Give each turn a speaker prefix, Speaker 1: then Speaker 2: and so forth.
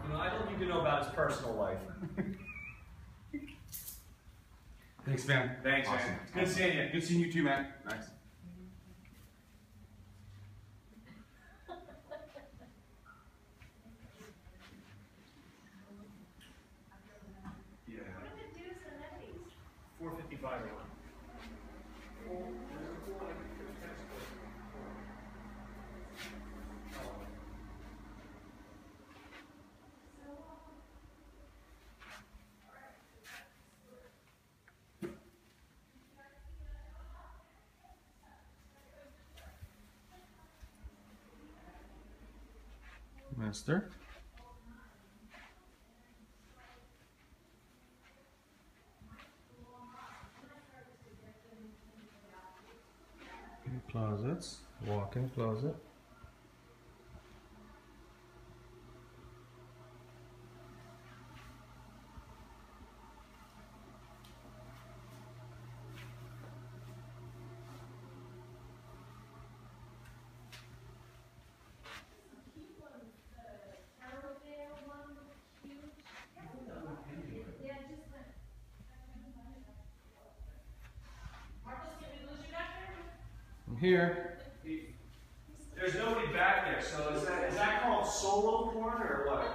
Speaker 1: You know, I don't need to know about his personal life.
Speaker 2: Thanks, man.
Speaker 1: Thanks,
Speaker 2: Awesome.
Speaker 1: man. Good seeing you.
Speaker 2: Good seeing you too, man. Nice.
Speaker 1: Yeah. $4.55 or what?
Speaker 2: Master. Closets, walk-in closet. From here.
Speaker 1: There's nobody back there, so is that called solo porn or what?